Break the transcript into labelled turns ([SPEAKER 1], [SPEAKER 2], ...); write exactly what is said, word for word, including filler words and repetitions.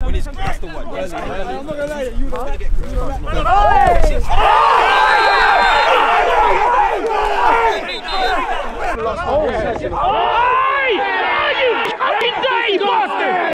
[SPEAKER 1] When it's that's the one. I'm not gonna lie, you don't get
[SPEAKER 2] Oh,